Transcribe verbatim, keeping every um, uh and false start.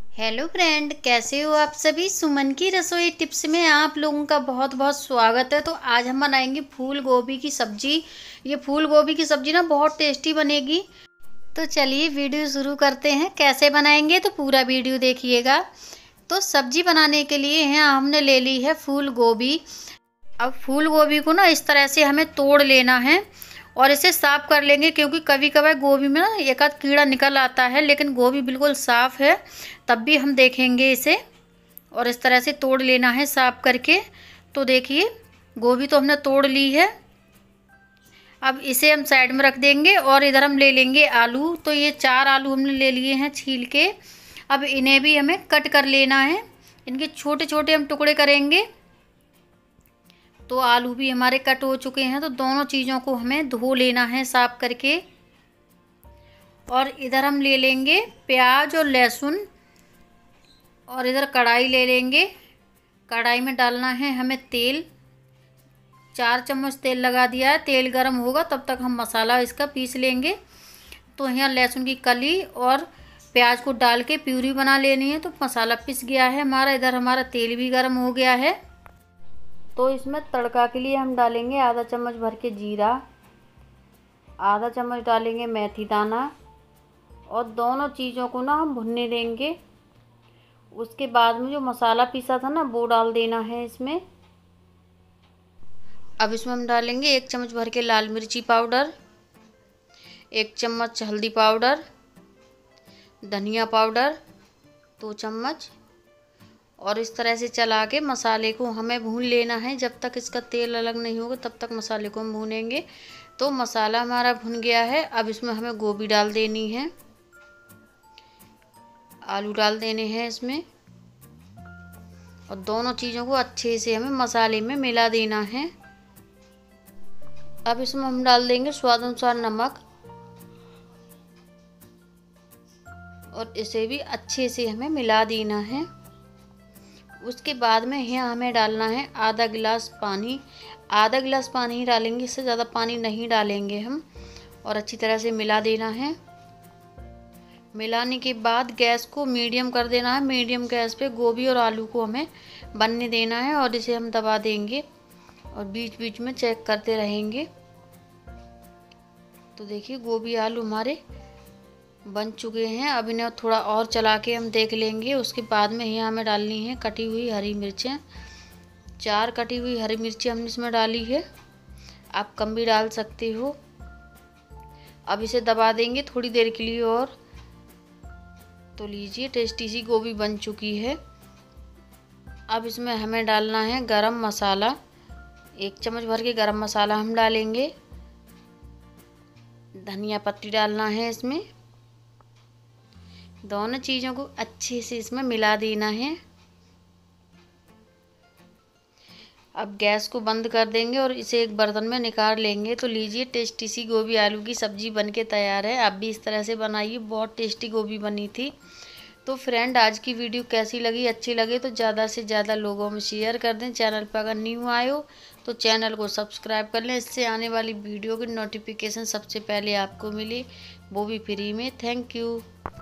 Hello friend, कैसे हो आप सभी। सुमन की रसोई टिप्स में आप लोगों का बहुत बहुत स्वागत है। तो आज हम बनाएंगे फूल गोभी की सब्जी। ये फूल गोभी की सब्जी ना बहुत टेस्टी बनेगी। तो चलिए वीडियो शुरू करते हैं। कैसे बनाएंगे तो पूरा वीडियो देखिएगा। तो सब्जी बनाने के लिए यहाँ हमने ले ली है फूल गोभी। अब फूल गोभी को ना इस तरह से हमें तोड़ लेना है और इसे साफ कर लेंगे, क्योंकि कभी कभार गोभी में ना एक आध कीड़ा निकल आता है, लेकिन गोभी बिल्कुल साफ है तब भी हम देखेंगे इसे। और इस तरह से तोड़ लेना है साफ करके। तो देखिए गोभी तो हमने तोड़ ली है। अब इसे हम साइड में रख देंगे और इधर हम ले लेंगे आलू। तो ये चार आलू हमने ले लिए हैं छील के। अब इन्हें भी हमें कट कर लेना है। इनके छोटे छोटे हम टुकड़े करेंगे। तो आलू भी हमारे कट हो चुके हैं। तो दोनों चीज़ों को हमें धो लेना है साफ करके। और इधर हम ले लेंगे प्याज और लहसुन। और इधर कढ़ाई ले लेंगे। कढ़ाई में डालना है हमें तेल। चार चम्मच तेल लगा दिया है। तेल गरम होगा तब तक हम मसाला इसका पीस लेंगे। तो यहाँ लहसुन की कली और प्याज को डाल के प्यूरी बना लेनी है। तो मसाला पिस गया है हमारा। इधर हमारा तेल भी गरम हो गया है। तो इसमें तड़का के लिए हम डालेंगे आधा चम्मच भर के जीरा, आधा चम्मच डालेंगे मेथी दाना। और दोनों चीज़ों को ना हम भुनने देंगे। उसके बाद में जो मसाला पीसा था ना वो डाल देना है इसमें। अब इसमें हम डालेंगे एक चम्मच भर के लाल मिर्ची पाउडर, एक चम्मच हल्दी पाउडर, धनिया पाउडर दो चम्मच। और इस तरह से चला के मसाले को हमें भून लेना है। जब तक इसका तेल अलग नहीं होगा तब तक मसाले को हम भूनेंगे। तो मसाला हमारा भुन गया है। अब इसमें हमें गोभी डाल देनी है, आलू डाल देने हैं इसमें। और दोनों चीज़ों को अच्छे से हमें मसाले में मिला देना है। अब इसमें हम डाल देंगे स्वाद अनुसार नमक। और इसे भी अच्छे से हमें मिला देना है। उसके बाद में यहाँ हमें डालना है आधा गिलास पानी। आधा गिलास पानी ही डालेंगे, इससे ज़्यादा पानी नहीं डालेंगे हम। और अच्छी तरह से मिला देना है। मिलाने के बाद गैस को मीडियम कर देना है। मीडियम गैस पे गोभी और आलू को हमें बनने देना है। और इसे हम दबा देंगे और बीच बीच में चेक करते रहेंगे। तो देखिए गोभी आलू हमारे बन चुके हैं। अब इन्हें थोड़ा और चला के हम देख लेंगे। उसके बाद में यहाँ हमें डालनी है कटी हुई हरी मिर्चें। चार कटी हुई हरी मिर्चें हमने इसमें डाली है, आप कम भी डाल सकते हो। अब इसे दबा देंगे थोड़ी देर के लिए और। तो लीजिए टेस्टी सी गोभी बन चुकी है। अब इसमें हमें डालना है गरम मसाला। एक चम्मच भर के गरम मसाला हम डालेंगे। धनिया पत्ती डालना है इसमें। दोनों चीज़ों को अच्छे से इसमें मिला देना है। अब गैस को बंद कर देंगे और इसे एक बर्तन में निकाल लेंगे। तो लीजिए टेस्टी सी गोभी आलू की सब्ज़ी बनके तैयार है। आप भी इस तरह से बनाइए, बहुत टेस्टी गोभी बनी थी। तो फ्रेंड आज की वीडियो कैसी लगी, अच्छी लगे तो ज़्यादा से ज़्यादा लोगों में शेयर कर दें। चैनल पर अगर न्यू आए हो तो चैनल को सब्सक्राइब कर लें। इससे आने वाली वीडियो की नोटिफिकेशन सबसे पहले आपको मिले, वो भी फ्री में। Thank you.